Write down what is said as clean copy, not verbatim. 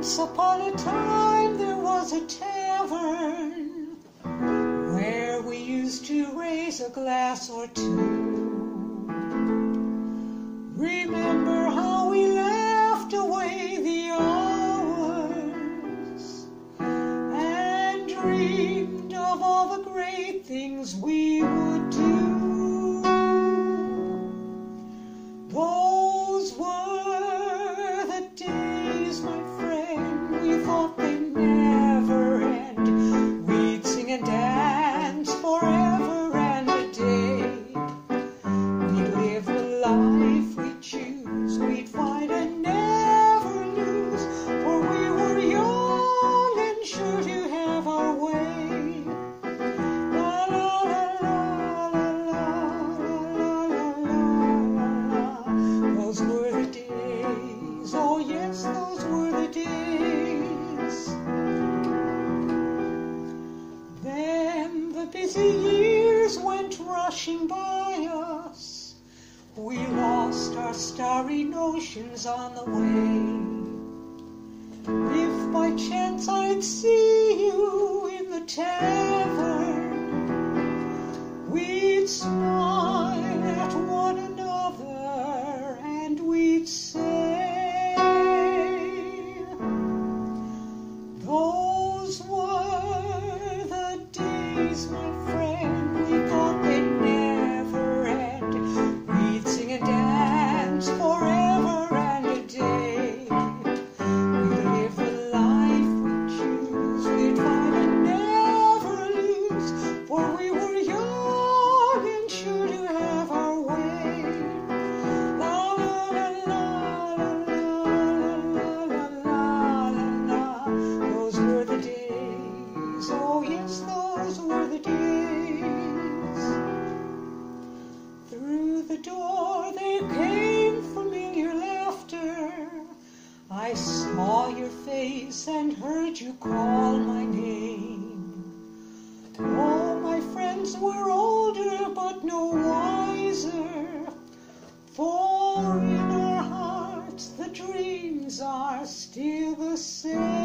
Once upon a time there was a tavern where we used to raise a glass or two. Remember how we laughed away the hours and dreamed of all the great things we would do. Those were the days, my friend, we thought they'd never end. We'd sing and dance forever and a day. We'd live the life we choose, we'd fight and never lose, for we were young and sure to have our way. La la la la la la la la la. Those were the days, oh yes, those were the days. Then the busy years went rushing by us. We lost our starry notions on the way. If by chance I'd see you in the tavern, we'd smile at one another and we'd say, those were the days, my friend, we thought they'd never end. We'd sing and dance forever and a day. We'd live the life we choose, we'd fight and never lose, for we were young and sure to have our way. La la la la la la la la la la. Those were the days, oh yes, those were the days. Through the door there came familiar laughter. I saw your face and heard you call my name. All my friends were older but no wiser, for in our hearts the dreams are still the same.